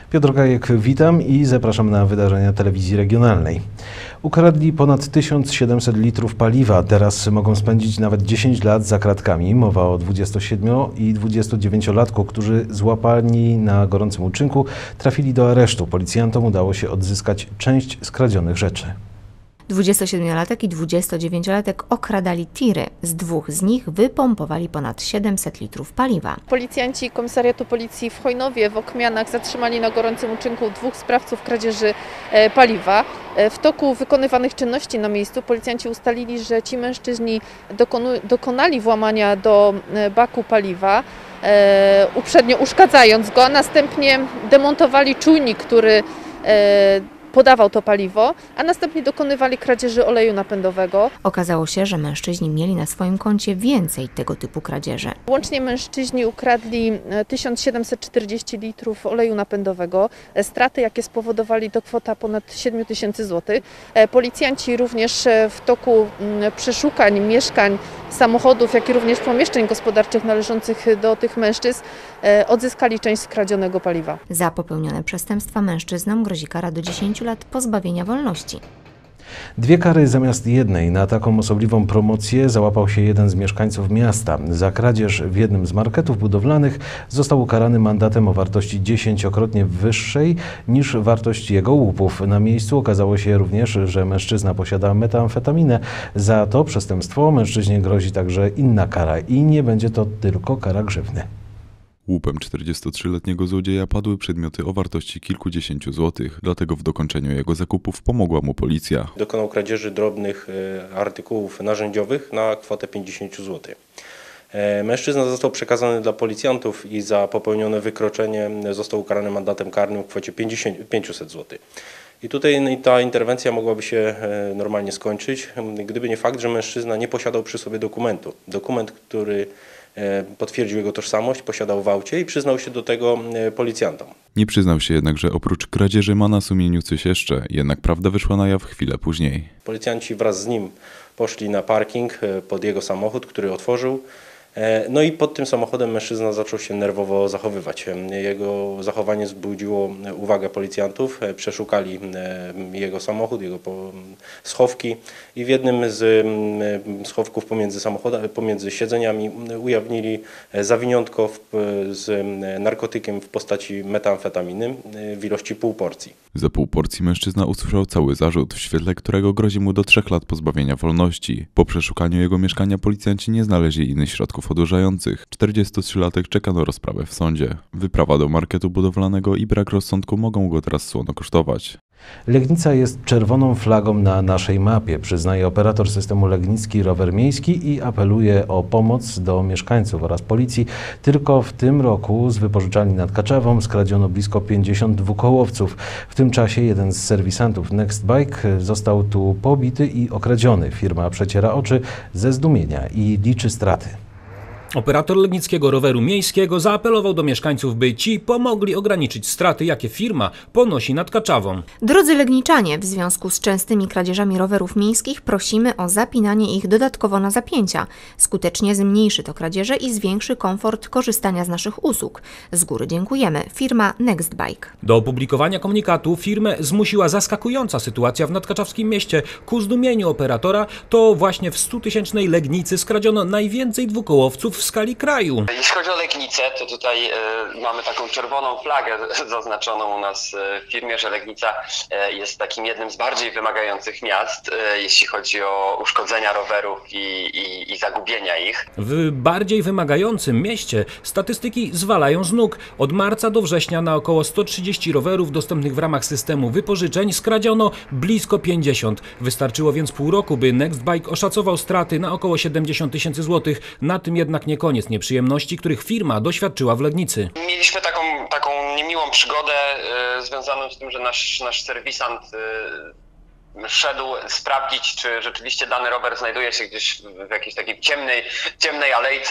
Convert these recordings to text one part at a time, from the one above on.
Piotr Gajek, witam i zapraszam na wydarzenia telewizji regionalnej. Ukradli ponad 1700 litrów paliwa. Teraz mogą spędzić nawet 10 lat za kratkami. Mowa o 27- i 29-latku, którzy złapani na gorącym uczynku trafili do aresztu. Policjantom udało się odzyskać część skradzionych rzeczy. 27-latek i 29-latek okradali tiry. Z dwóch z nich wypompowali ponad 700 litrów paliwa. Policjanci Komisariatu Policji w Chojnowie w Okmianach zatrzymali na gorącym uczynku dwóch sprawców kradzieży paliwa. W toku wykonywanych czynności na miejscu policjanci ustalili, że ci mężczyźni dokonali włamania do baku paliwa, uprzednio uszkadzając go, a następnie demontowali czujnik, który podawał to paliwo, a następnie dokonywali kradzieży oleju napędowego. Okazało się, że mężczyźni mieli na swoim koncie więcej tego typu kradzieży. Łącznie mężczyźni ukradli 1740 litrów oleju napędowego. Straty, jakie spowodowali, to kwota ponad 7 000 złotych. Policjanci również w toku przeszukań mieszkań, samochodów, jak i również pomieszczeń gospodarczych należących do tych mężczyzn odzyskali część skradzionego paliwa. Za popełnione przestępstwa mężczyznom grozi kara do 10 lat pozbawienia wolności. Dwie kary zamiast jednej. Na taką osobliwą promocję załapał się jeden z mieszkańców miasta. Za kradzież w jednym z marketów budowlanych został ukarany mandatem o wartości 10-krotnie wyższej niż wartość jego łupów. Na miejscu okazało się również, że mężczyzna posiada metamfetaminę. Za to przestępstwo mężczyźnie grozi także inna kara i nie będzie to tylko kara grzywny. Łupem 43-letniego złodzieja padły przedmioty o wartości kilkudziesięciu złotych, dlatego w dokończeniu jego zakupów pomogła mu policja. Dokonał kradzieży drobnych artykułów narzędziowych na kwotę 50 zł. Mężczyzna został przekazany dla policjantów i za popełnione wykroczenie został ukarany mandatem karnym w kwocie 500 zł. I tutaj ta interwencja mogłaby się normalnie skończyć, gdyby nie fakt, że mężczyzna nie posiadał przy sobie dokumentu. Dokument, który potwierdził jego tożsamość, posiadał w aucie i przyznał się do tego policjantom. Nie przyznał się jednak, że oprócz kradzieży ma na sumieniu coś jeszcze, jednak prawda wyszła na jaw chwilę później. Policjanci wraz z nim poszli na parking pod jego samochód, który otworzył. No i pod tym samochodem mężczyzna zaczął się nerwowo zachowywać. Jego zachowanie wzbudziło uwagę policjantów, przeszukali jego samochód, jego schowki i w jednym z schowków pomiędzy siedzeniami ujawnili zawiniątko z narkotykiem w postaci metamfetaminy w ilości pół porcji. Za pół porcji mężczyzna usłyszał cały zarzut, w świetle którego grozi mu do 3 lat pozbawienia wolności. Po przeszukaniu jego mieszkania policjanci nie znaleźli innych środków odurzających. 43-latek czeka na rozprawę w sądzie. Wyprawa do marketu budowlanego i brak rozsądku mogą go teraz słono kosztować. Legnica jest czerwoną flagą na naszej mapie, przyznaje operator systemu Legnicki Rower Miejski i apeluje o pomoc do mieszkańców oraz policji. Tylko w tym roku z wypożyczalni nad Kaczawą skradziono blisko 50 dwukołowców. W tym czasie jeden z serwisantów Next Bike został tu pobity i okradziony. Firma przeciera oczy ze zdumienia i liczy straty. Operator Legnickiego Roweru Miejskiego zaapelował do mieszkańców, by ci pomogli ograniczyć straty, jakie firma ponosi nad Kaczawą. Drodzy Legniczanie, w związku z częstymi kradzieżami rowerów miejskich prosimy o zapinanie ich dodatkowo na zapięcia. Skutecznie zmniejszy to kradzieże i zwiększy komfort korzystania z naszych usług. Z góry dziękujemy. Firma Next Bike. Do opublikowania komunikatu firmę zmusiła zaskakująca sytuacja w nadkaczawskim mieście. Ku zdumieniu operatora to właśnie w 100-tysięcznej Legnicy skradziono najwięcej dwukołowców w skali kraju. Jeśli chodzi o Legnicę, to tutaj mamy taką czerwoną flagę zaznaczoną u nas w firmie, że Legnica jest takim jednym z bardziej wymagających miast, jeśli chodzi o uszkodzenia rowerów i zagubienia ich. W bardziej wymagającym mieście statystyki zwalają z nóg. Od marca do września na około 130 rowerów dostępnych w ramach systemu wypożyczeń skradziono blisko 50. Wystarczyło więc pół roku, by Next Bike oszacował straty na około 70 000 złotych. Na tym jednak nie koniec nieprzyjemności, których firma doświadczyła w Legnicy. Mieliśmy taką niemiłą przygodę związaną z tym, że nasz serwisant szedł sprawdzić, czy rzeczywiście dany rower znajduje się gdzieś w jakiejś takiej ciemnej alejce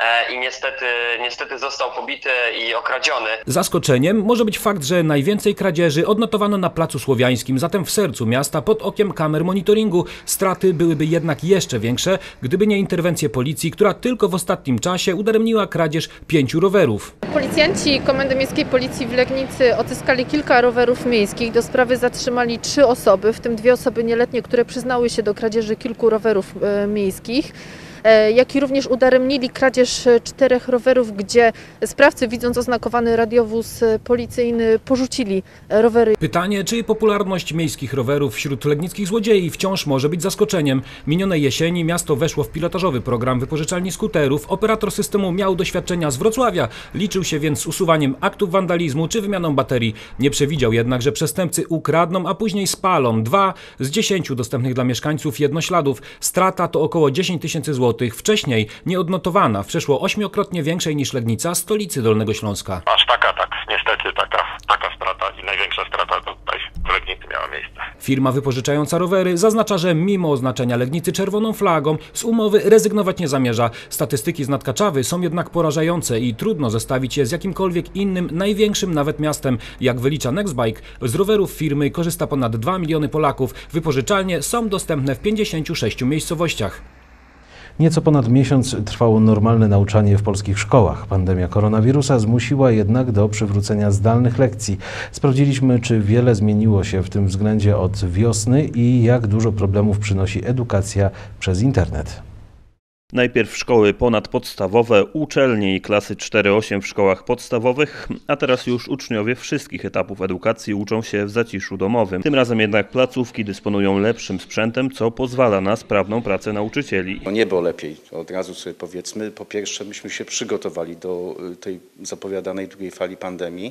i niestety został pobity i okradziony. Zaskoczeniem może być fakt, że najwięcej kradzieży odnotowano na Placu Słowiańskim, zatem w sercu miasta pod okiem kamer monitoringu. Straty byłyby jednak jeszcze większe, gdyby nie interwencje policji, która tylko w ostatnim czasie udaremniła kradzież 5 rowerów. Policjanci Komendy Miejskiej Policji w Legnicy odzyskali kilka rowerów miejskich. Do sprawy zatrzymali 3 osoby, w tym 2 osoby nieletnie, które przyznały się do kradzieży kilku rowerów miejskich, jak i również udaremnili kradzież 4 rowerów, gdzie sprawcy, widząc oznakowany radiowóz policyjny, porzucili rowery. Pytanie, czy popularność miejskich rowerów wśród legnickich złodziei wciąż może być zaskoczeniem. Minionej jesieni miasto weszło w pilotażowy program wypożyczalni skuterów. Operator systemu miał doświadczenia z Wrocławia, liczył się więc z usuwaniem aktów wandalizmu czy wymianą baterii. Nie przewidział jednak, że przestępcy ukradną, a później spalą 2 z 10 dostępnych dla mieszkańców jednośladów. Strata to około 10 000 złotych. Wcześniej nieodnotowana, w przeszło 8-krotnie większej niż Legnica, stolicy Dolnego Śląska. Aż niestety taka strata i największa strata tutaj w Legnicy miała miejsce. Firma wypożyczająca rowery zaznacza, że mimo oznaczenia Legnicy czerwoną flagą z umowy rezygnować nie zamierza. Statystyki z Nadkaczawy są jednak porażające i trudno zestawić je z jakimkolwiek innym, największym nawet miastem. Jak wylicza Nextbike, z rowerów firmy korzysta ponad 2 miliony Polaków. Wypożyczalnie są dostępne w 56 miejscowościach. Nieco ponad miesiąc trwało normalne nauczanie w polskich szkołach. Pandemia koronawirusa zmusiła jednak do przywrócenia zdalnych lekcji. Sprawdziliśmy, czy wiele zmieniło się w tym względzie od wiosny i jak dużo problemów przynosi edukacja przez internet. Najpierw szkoły ponadpodstawowe, uczelnie i klasy 4-8 w szkołach podstawowych, a teraz już uczniowie wszystkich etapów edukacji uczą się w zaciszu domowym. Tym razem jednak placówki dysponują lepszym sprzętem, co pozwala na sprawną pracę nauczycieli. Nie było lepiej, od razu sobie powiedzmy. Po pierwsze, myśmy się przygotowali do tej zapowiadanej drugiej fali pandemii,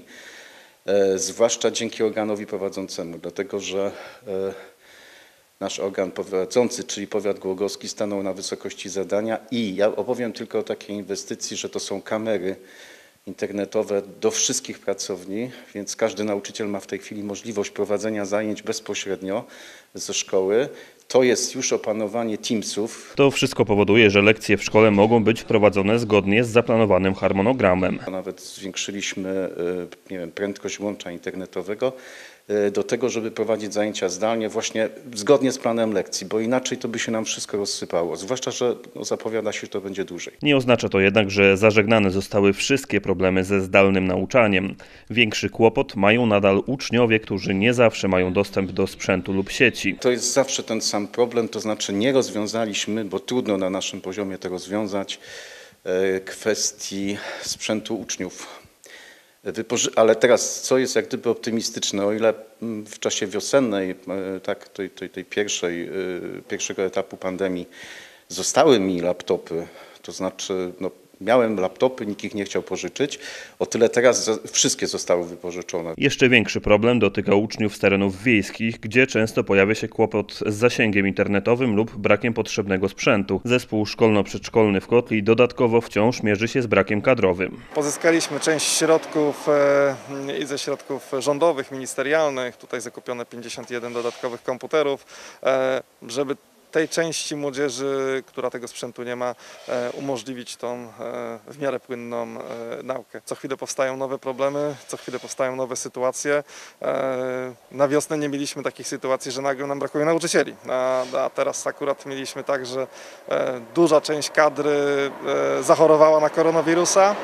zwłaszcza dzięki organowi prowadzącemu, dlatego że nasz organ prowadzący, czyli powiat głogowski, stanął na wysokości zadania i ja opowiem tylko o takiej inwestycji, że to są kamery internetowe do wszystkich pracowni, więc każdy nauczyciel ma w tej chwili możliwość prowadzenia zajęć bezpośrednio ze szkoły. To jest już opanowanie Teamsów. To wszystko powoduje, że lekcje w szkole mogą być wprowadzone zgodnie z zaplanowanym harmonogramem. Nawet zwiększyliśmy prędkość łącza internetowego do tego, żeby prowadzić zajęcia zdalnie właśnie zgodnie z planem lekcji, bo inaczej to by się nam wszystko rozsypało, zwłaszcza, że zapowiada się, że to będzie dłużej. Nie oznacza to jednak, że zażegnane zostały wszystkie problemy ze zdalnym nauczaniem. Większy kłopot mają nadal uczniowie, którzy nie zawsze mają dostęp do sprzętu lub sieci. To jest zawsze ten sam problem, to znaczy nie rozwiązaliśmy, bo trudno na naszym poziomie to rozwiązać, kwestii sprzętu uczniów. Ale teraz, co jest jak gdyby optymistyczne, o ile w czasie wiosennej, tak, tej pierwszego etapu pandemii zostały mi laptopy, to znaczy miałem laptopy, nikt ich nie chciał pożyczyć, o tyle teraz wszystkie zostały wypożyczone. Jeszcze większy problem dotyka uczniów z terenów wiejskich, gdzie często pojawia się kłopot z zasięgiem internetowym lub brakiem potrzebnego sprzętu. Zespół szkolno-przedszkolny w Kotli dodatkowo wciąż mierzy się z brakiem kadrowym. Pozyskaliśmy część środków i ze środków rządowych, ministerialnych, tutaj zakupiono 51 dodatkowych komputerów, żeby tej części młodzieży, która tego sprzętu nie ma, umożliwić tą w miarę płynną naukę. Co chwilę powstają nowe problemy, co chwilę powstają nowe sytuacje. Na wiosnę nie mieliśmy takich sytuacji, że nagle nam brakuje nauczycieli, a teraz akurat mieliśmy tak, że duża część kadry zachorowała na koronawirusa.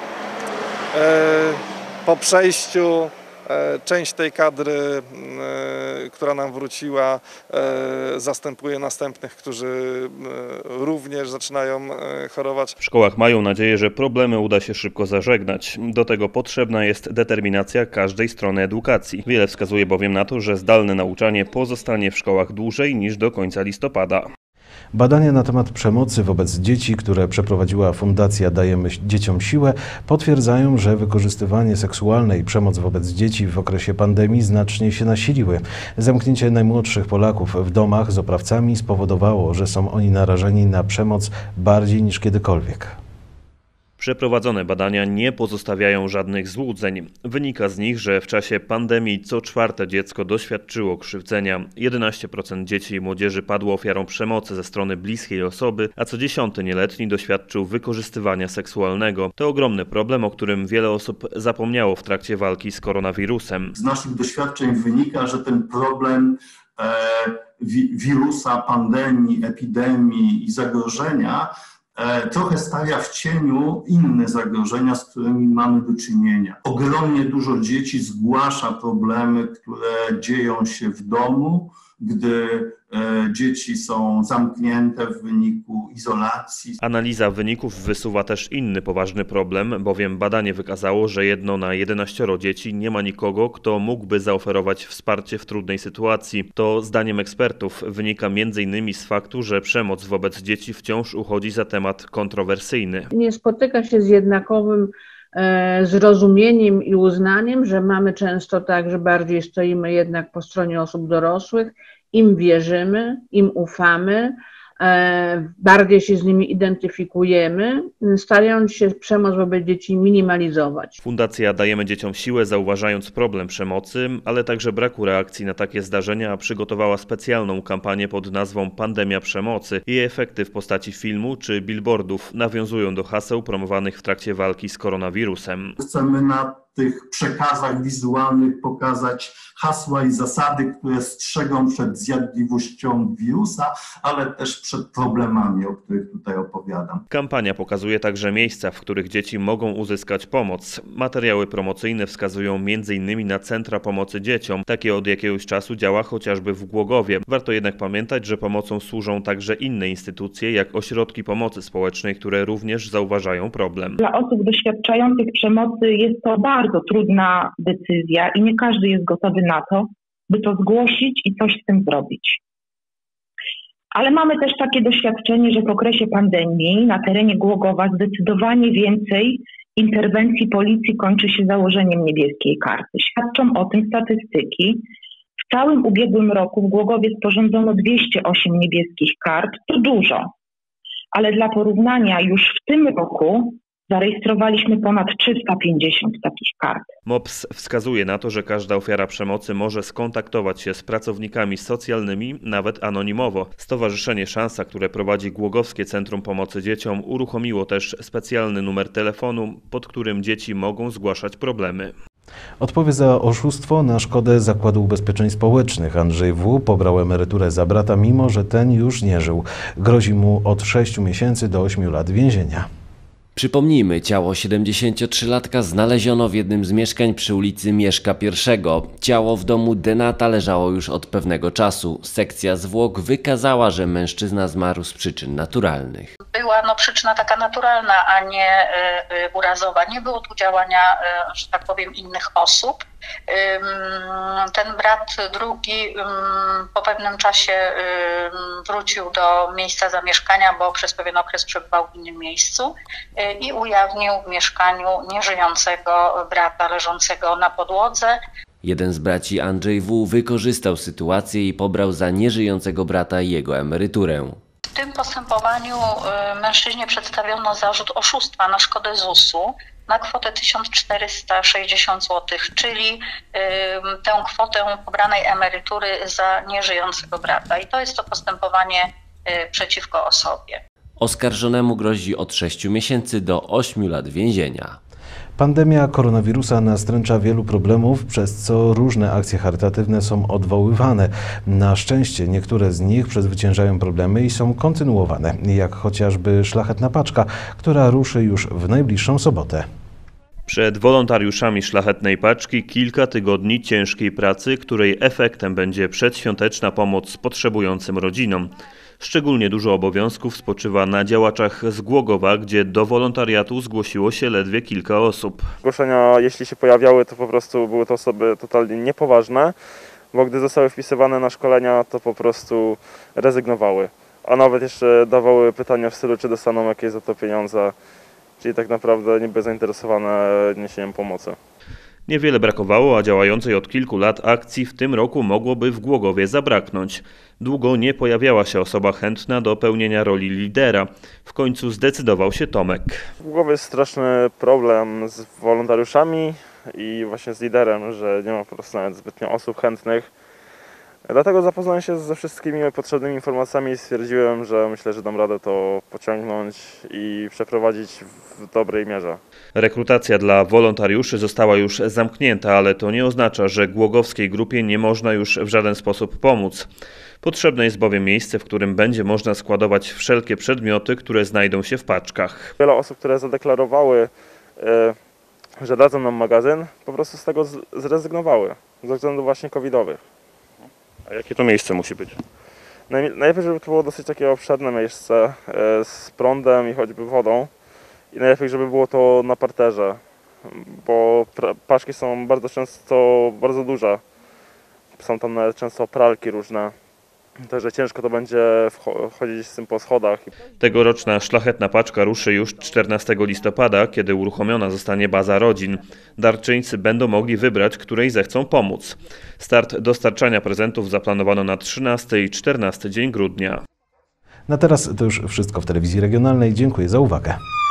Po przejściu część tej kadry, która nam wróciła, zastępuje następnych, którzy również zaczynają chorować. W szkołach mają nadzieję, że problemy uda się szybko zażegnać. Do tego potrzebna jest determinacja każdej strony edukacji. Wiele wskazuje bowiem na to, że zdalne nauczanie pozostanie w szkołach dłużej niż do końca listopada. Badania na temat przemocy wobec dzieci, które przeprowadziła Fundacja Dajemy Dzieciom Siłę, potwierdzają, że wykorzystywanie seksualne i przemoc wobec dzieci w okresie pandemii znacznie się nasiliły. Zamknięcie najmłodszych Polaków w domach z oprawcami spowodowało, że są oni narażeni na przemoc bardziej niż kiedykolwiek. Przeprowadzone badania nie pozostawiają żadnych złudzeń. Wynika z nich, że w czasie pandemii co 4. dziecko doświadczyło krzywdzenia, 11% dzieci i młodzieży padło ofiarą przemocy ze strony bliskiej osoby, a co 10. nieletni doświadczył wykorzystywania seksualnego. To ogromny problem, o którym wiele osób zapomniało w trakcie walki z koronawirusem. Z naszych doświadczeń wynika, że ten problem wirusa, pandemii, epidemii i zagrożenia trochę stawia w cieniu inne zagrożenia, z którymi mamy do czynienia. Ogromnie dużo dzieci zgłasza problemy, które dzieją się w domu, gdy dzieci są zamknięte w wyniku izolacji. Analiza wyników wysuwa też inny poważny problem, bowiem badanie wykazało, że 1 na 11 dzieci nie ma nikogo, kto mógłby zaoferować wsparcie w trudnej sytuacji. To zdaniem ekspertów wynika m.in. z faktu, że przemoc wobec dzieci wciąż uchodzi za temat kontrowersyjny. Nie spotyka się z jednakowym zrozumieniem i uznaniem, że mamy często tak, że bardziej stoimy jednak po stronie osób dorosłych, im wierzymy, im ufamy, bardziej się z nimi identyfikujemy, starając się przemoc wobec dzieci minimalizować. Fundacja Dajemy Dzieciom Siłę, zauważając problem przemocy, ale także braku reakcji na takie zdarzenia, przygotowała specjalną kampanię pod nazwą Pandemia Przemocy. Jej efekty w postaci filmu czy billboardów nawiązują do haseł promowanych w trakcie walki z koronawirusem. Chcemy na tych przekazach wizualnych pokazać hasła i zasady, które strzegą przed zjadliwością wirusa, ale też przed problemami, o których tutaj opowiadam. Kampania pokazuje także miejsca, w których dzieci mogą uzyskać pomoc. Materiały promocyjne wskazują m.in. na centra pomocy dzieciom. Takie od jakiegoś czasu działa chociażby w Głogowie. Warto jednak pamiętać, że pomocą służą także inne instytucje, jak ośrodki pomocy społecznej, które również zauważają problem. Dla osób doświadczających przemocy jest to bardzo trudna decyzja i nie każdy jest gotowy na to, by to zgłosić i coś z tym zrobić. Ale mamy też takie doświadczenie, że w okresie pandemii na terenie Głogowa zdecydowanie więcej interwencji policji kończy się założeniem niebieskiej karty. Świadczą o tym statystyki. W całym ubiegłym roku w Głogowie sporządzono 208 niebieskich kart. To dużo, ale dla porównania już w tym roku zarejestrowaliśmy ponad 350 takich kart. MOPS wskazuje na to, że każda ofiara przemocy może skontaktować się z pracownikami socjalnymi, nawet anonimowo. Stowarzyszenie Szansa, które prowadzi Głogowskie Centrum Pomocy Dzieciom, uruchomiło też specjalny numer telefonu, pod którym dzieci mogą zgłaszać problemy. Odpowie za oszustwo na szkodę Zakładu Ubezpieczeń Społecznych. Andrzej W. pobrał emeryturę za brata, mimo że ten już nie żył. Grozi mu od 6 miesięcy do 8 lat więzienia. Przypomnijmy, ciało 73-latka znaleziono w jednym z mieszkań przy ulicy Mieszka I. Ciało w domu Denata leżało już od pewnego czasu. Sekcja zwłok wykazała, że mężczyzna zmarł z przyczyn naturalnych. Była przyczyna taka naturalna, a nie urazowa. Nie było tu działania, że tak powiem, innych osób. Ten brat drugi po pewnym czasie wrócił do miejsca zamieszkania, bo przez pewien okres przebywał w innym miejscu i ujawnił w mieszkaniu nieżyjącego brata leżącego na podłodze. Jeden z braci, Andrzej W., wykorzystał sytuację i pobrał za nieżyjącego brata jego emeryturę. W tym postępowaniu mężczyźnie przedstawiono zarzut oszustwa na szkodę ZUS-u na kwotę 1460 zł, czyli tę kwotę pobranej emerytury za nieżyjącego brata. I to jest to postępowanie przeciwko osobie. Oskarżonemu grozi od 6 miesięcy do 8 lat więzienia. Pandemia koronawirusa nastręcza wielu problemów, przez co różne akcje charytatywne są odwoływane. Na szczęście niektóre z nich przezwyciężają problemy i są kontynuowane, jak chociażby Szlachetna Paczka, która ruszy już w najbliższą sobotę. Przed wolontariuszami Szlachetnej Paczki kilka tygodni ciężkiej pracy, której efektem będzie przedświąteczna pomoc potrzebującym rodzinom. Szczególnie dużo obowiązków spoczywa na działaczach z Głogowa, gdzie do wolontariatu zgłosiło się ledwie kilka osób. Zgłoszenia, jeśli się pojawiały, to po prostu były to osoby totalnie niepoważne, bo gdy zostały wpisywane na szkolenia, to po prostu rezygnowały. A nawet jeszcze dawały pytania w stylu, czy dostaną jakieś za to pieniądze, czyli tak naprawdę nie były zainteresowane niesieniem pomocy. Niewiele brakowało, a działającej od kilku lat akcji w tym roku mogłoby w Głogowie zabraknąć. Długo nie pojawiała się osoba chętna do pełnienia roli lidera. W końcu zdecydował się Tomek. W Głogowie jest straszny problem z wolontariuszami i właśnie z liderem, że nie ma po prostu nawet zbytnio osób chętnych. Dlatego zapoznałem się ze wszystkimi potrzebnymi informacjami i stwierdziłem, że myślę, że dam radę to pociągnąć i przeprowadzić w dobrej mierze. Rekrutacja dla wolontariuszy została już zamknięta, ale to nie oznacza, że głogowskiej grupie nie można już w żaden sposób pomóc. Potrzebne jest bowiem miejsce, w którym będzie można składować wszelkie przedmioty, które znajdą się w paczkach. Wiele osób, które zadeklarowały, że dadzą nam magazyn, po prostu z tego zrezygnowały, ze względów właśnie covidowych. A jakie to miejsce musi być? Najlepiej, żeby to było dosyć takie obszerne miejsce z prądem i choćby wodą. I najlepiej, żeby było to na parterze, bo paczki są bardzo często bardzo duże. Są tam nawet często pralki różne, także ciężko to będzie chodzić z tym po schodach. Tegoroczna szlachetna paczka ruszy już 14 listopada, kiedy uruchomiona zostanie baza rodzin. Darczyńcy będą mogli wybrać, której zechcą pomóc. Start dostarczania prezentów zaplanowano na 13 i 14 dzień grudnia. Na teraz to już wszystko w telewizji regionalnej. Dziękuję za uwagę.